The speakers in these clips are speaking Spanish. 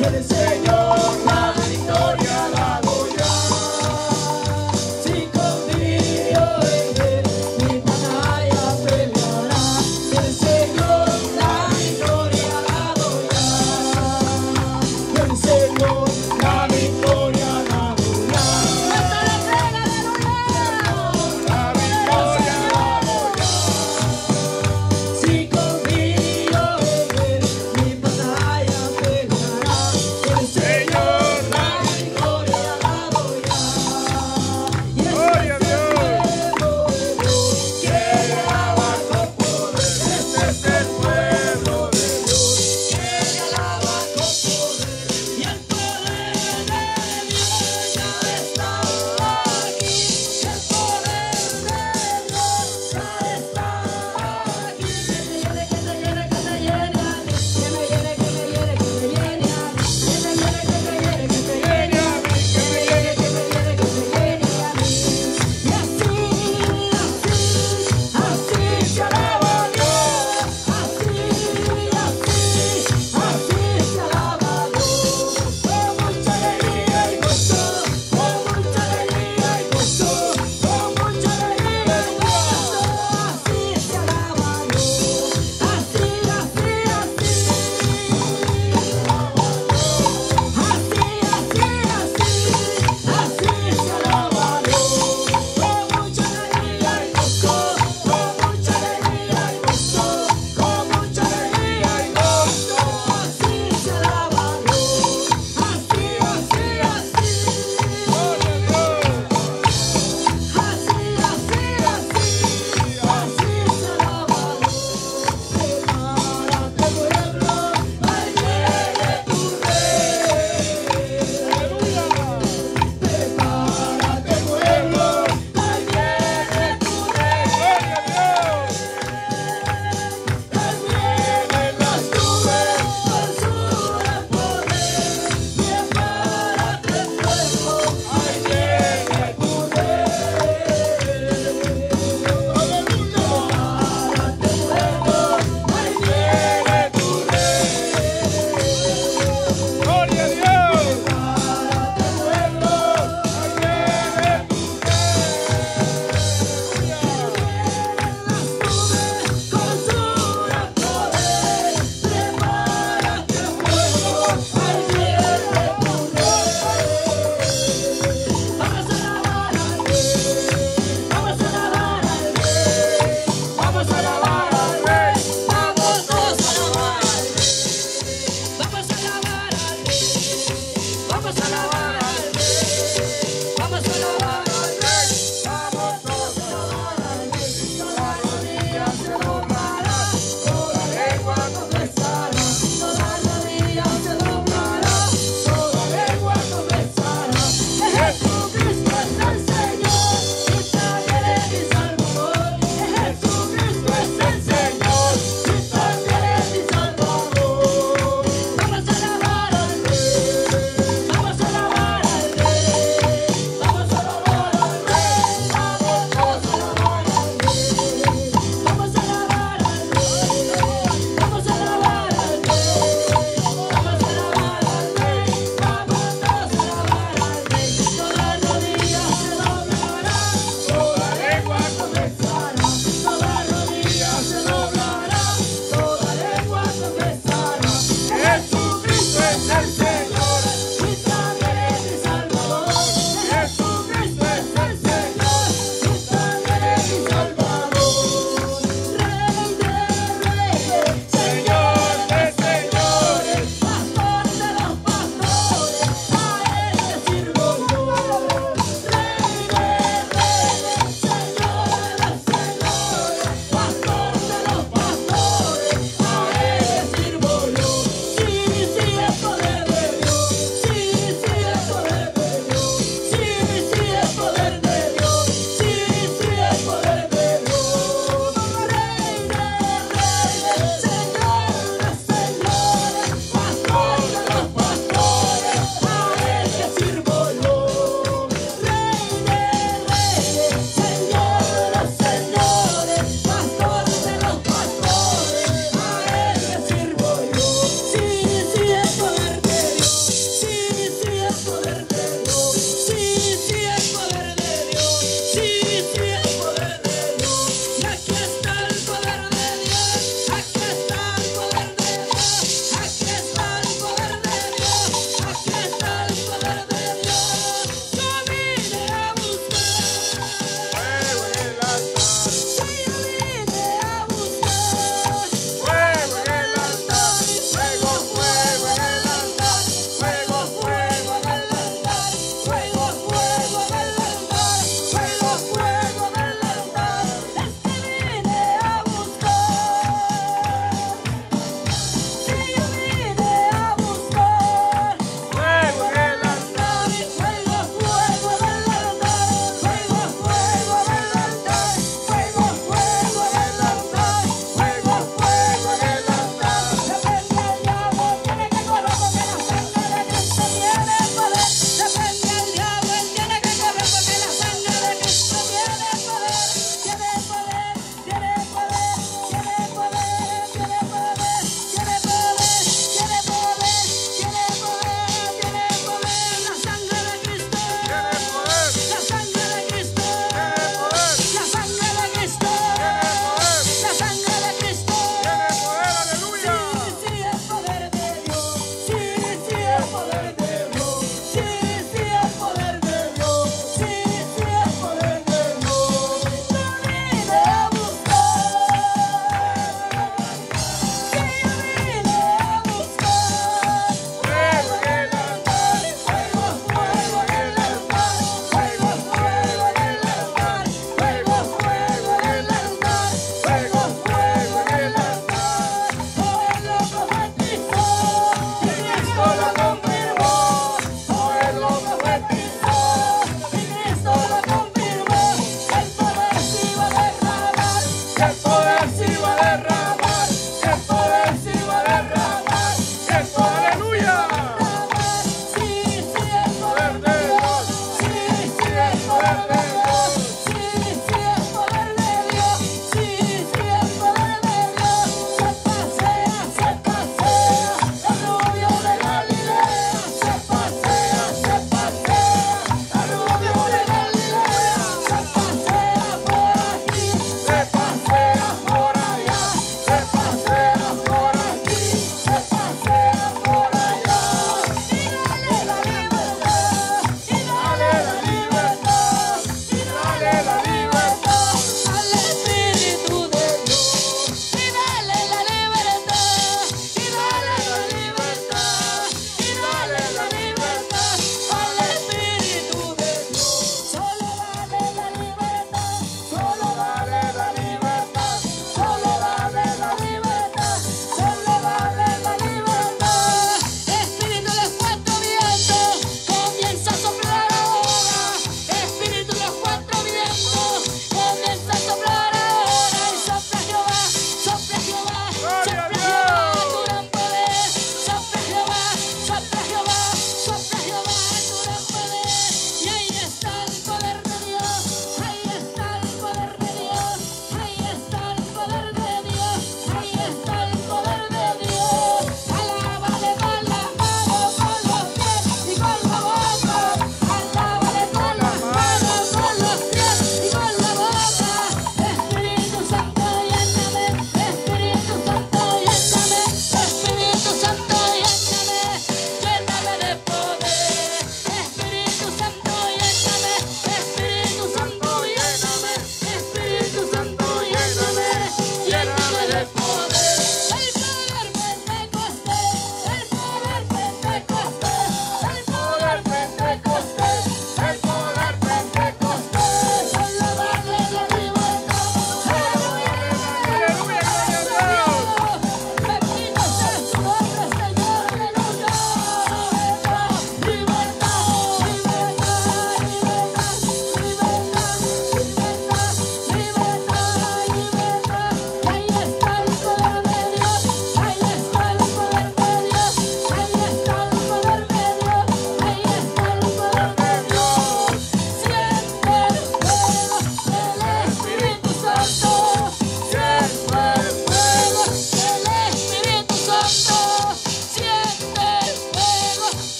el Señor la victoria la doy ya. Si confío en Él, mi batalla peleará. El Señor la victoria la doy ya. El Señor la victoria la doy ya. La victoria la doy ya. Si confío en Él, mi batalla peleará. El Señor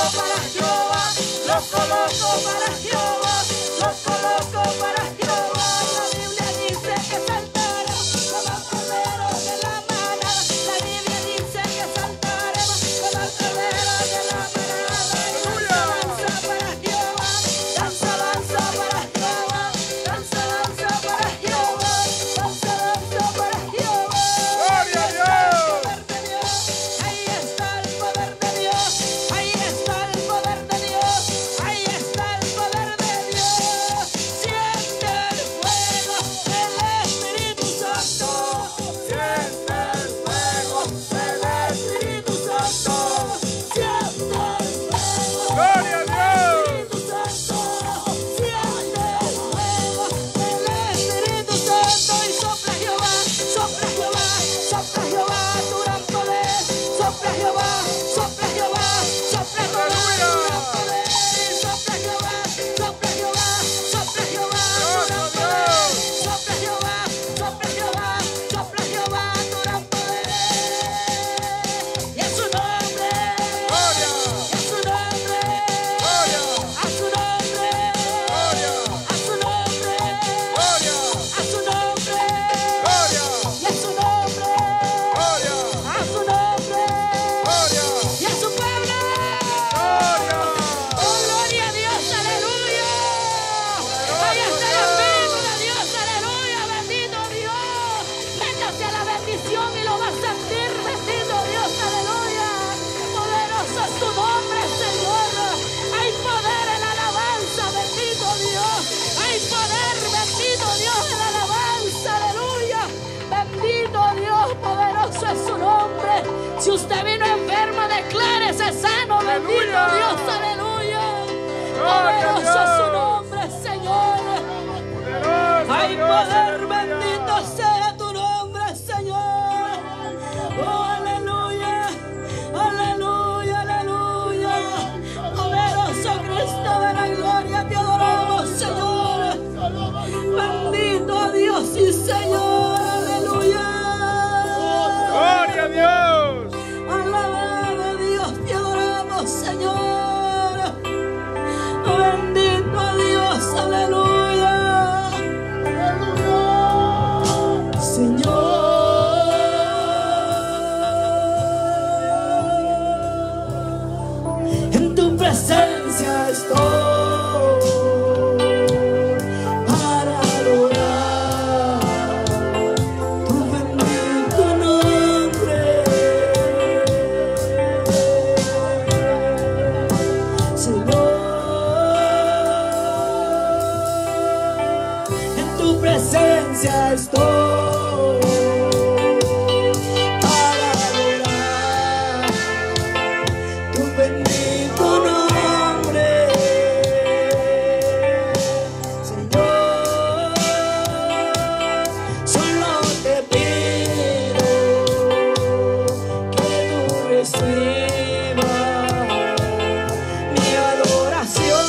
para Jehová, lo coloco para Jehová, lo coloco para Jehová. La Biblia dice que saltaremos como el cordero de la manada. La Biblia dice que saltaremos como el cordero de la manada. Danza para Jehová, danza para Jehová, danza para Jehová, danza para Jehová. ¡Gloria a Dios! Ahí está el poder de Dios, ahí está el poder de Dios, ahí está el poder de Dios. Siente el fuego del Espíritu Santo, siente el fuego del Espíritu Santo, siente el fuego ¡Gloria a Dios! Espíritu Santo, siente el fuego del Espíritu Santo. Y sopla Jehová, sopla Jehová, sopla Jehová tu gran poder, sopla Jehová, sopla Jehová, sopla Jehová tu gran poder. Sopla Jehová, sopla Jehová, sopla Jehová tu gran poder, sopla Jehová, sopla Jehová, sopla Jehová tu gran poder. Y a su nombre, ¡Gloria! y a su nombre, ¡Gloria! a su nombre, ¡Gloria! a su nombre, ¡Gloria! a su nombre, ¡Gloria! y a su nombre, ¡Gloria! a su nombre, ¡Gloria! y a su pueblo. ¡Gloria! Oh, gloria a Dios, aleluya. Ahí está el Espíritu de Dios, aleluya, bendito Dios. Métase a la bendición y lo va a sentir, bendito Dios, aleluya. Poderoso es tu nombre, Señor. Hay poder en la alabanza, bendito Dios. Hay poder, bendito Dios, en la alabanza, aleluya. Bendito Dios, poderoso es su nombre. Si usted vino enfermo, declárese sano, bendito Aleluya. Dios, aleluya. Gloria a Poderoso es su Dios. nombre, Señor. ¡Poderoso Hay Dios! poder, ¡Aleluya! bendito sea tu nombre, Señor. Oh, aleluya, aleluya, aleluya. Poderoso Cristo de la gloria, te adoramos, Señor. Bendito Dios y Señor, aleluya. ¡Gloria a Dios! Alabado Dios, te adoramos, Señor. Bendito Dios, aleluya. Señor, en tu presencia estoy para adorar tu bendito nombre. Señor, en tu presencia estoy para adorar tu bendito nombre. Señor, solo te pido que tú recibas mi adoración.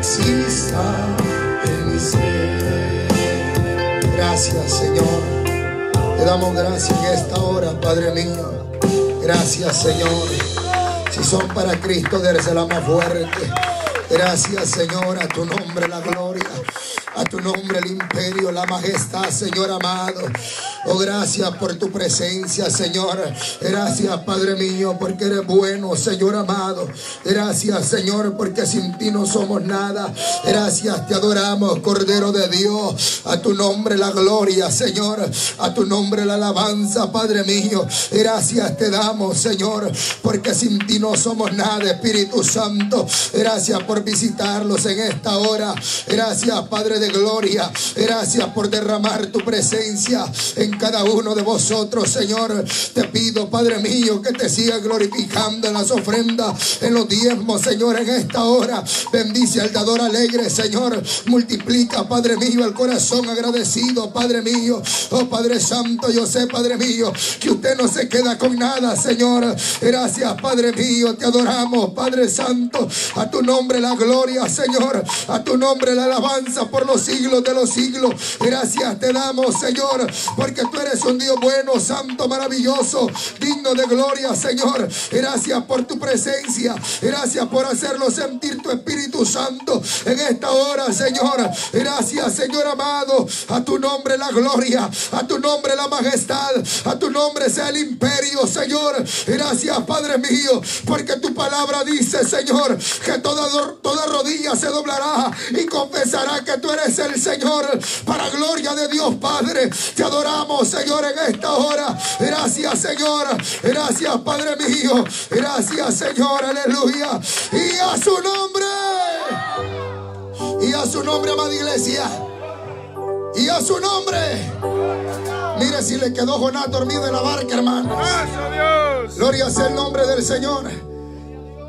exista en mi ser. Gracias, Señor. Te damos gracias en esta hora, Padre mío. Gracias, Señor. Si son para Cristo, dérsela más fuerte. Gracias, Señor, a tu nombre la gloria, a tu nombre el imperio, la majestad, Señor amado. Oh, gracias por tu presencia, Señor. Gracias, Padre mío, porque eres bueno, Señor amado. Gracias, Señor, porque sin ti no somos nada. Gracias, te adoramos, Cordero de Dios. A tu nombre la gloria, Señor. A tu nombre la alabanza, Padre mío. Gracias te damos, Señor, porque sin ti no somos nada, Espíritu Santo. Gracias por visitarlos en esta hora. Gracias, Padre de gloria. Gracias por derramar tu presencia en cada uno de vosotros, Señor. Te pido, Padre mío, que te sigas glorificando en las ofrendas, en los diezmos, Señor, en esta hora. Bendice al dador alegre, Señor. Multiplica, Padre mío, el corazón agradecido, Padre mío. Oh, Padre Santo, yo sé, Padre mío, que usted no se queda con nada, Señor. Gracias, Padre mío, te adoramos, Padre Santo. A tu nombre la gloria, Señor. A tu nombre la alabanza por los siglos de los siglos. Gracias te damos, Señor, porque tú eres un Dios bueno, santo, maravilloso, digno de gloria, Señor. Gracias por tu presencia. Gracias por hacerlo sentir tu Espíritu Santo en esta hora, Señor. Gracias, Señor amado. A tu nombre la gloria, a tu nombre la majestad, a tu nombre sea el imperio, Señor. Gracias, Padre mío, porque tu palabra dice, Señor, que toda rodilla se doblará y confesará que tú eres el Señor, para gloria de Dios Padre. Te adoramos, Señor, en esta hora. Gracias, Señor. Gracias, Padre mío. Gracias, Señor. Aleluya. Y a su nombre. Y a su nombre, amada iglesia. Y a su nombre. Mire si le quedó Jonás dormido en la barca, hermano. Gracias a Dios. Gloria sea el nombre del Señor.